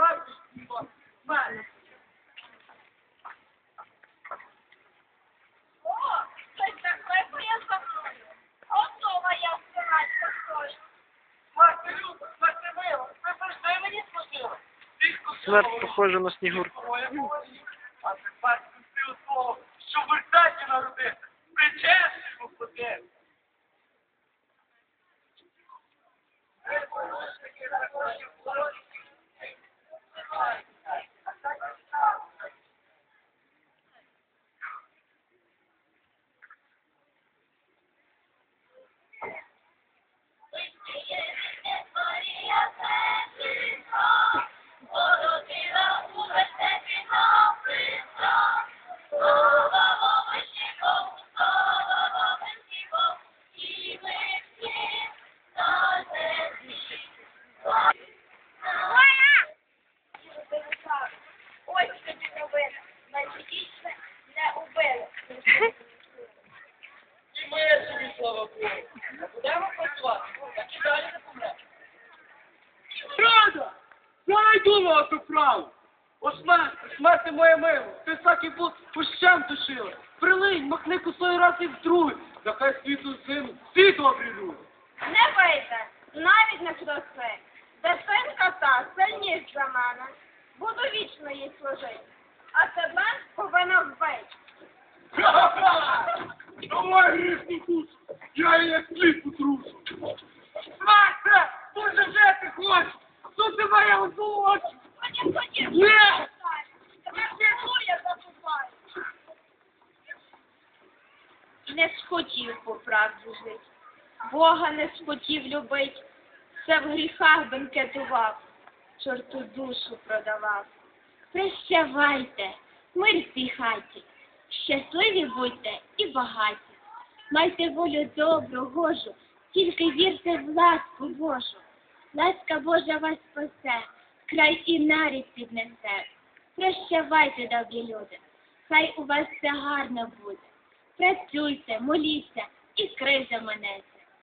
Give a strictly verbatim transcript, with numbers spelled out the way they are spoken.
знаєте, що мене. О, щось таке моє за мною. Ото моя втирачка стоїть. Мати Люба, мати мила, ви завжди мені служили. Смерть похожа на Снігурку. А тепер ти у того, що в вертаті народити. Причесуємо поди. Ось тобі новина. Найчастіше не убили. І ми собі, слава Богу. Будемо працювати, так і далі не помремо. Рада! Я й думала ту правду. О смерти, смерти моя мила, ти так і був пущем тушила. Прилинь, махни косою раз і вдруге, нехай світу сину, світу обрідує. Не вийде, навіть не краси. Де син кота сильніш за мене. Буду вічно їй служити. А тебе повинна вбити. Ха-ха-ха! Давай грішну душу, я її як слід потрушу. Смерте, дуже жити хочу, тут тебе я озвучу. Ходім, ходім. Ні! Тебе цілує закупаю. Не схотів по правді жить. Бога не схотів любить. Все в гріхах бенкетував. Чорту душу продавав. Прощавайте, мир в цій хаті. Щасливі будьте і багаті. Майте волю добру, гожу, тільки вірте в ласку Божу. Ласка Божа вас спасе, край і нарід піднесе. Прощавайте, добрі люди, хай у вас все гарно буде. Працюйте, моліться, і криза минеться.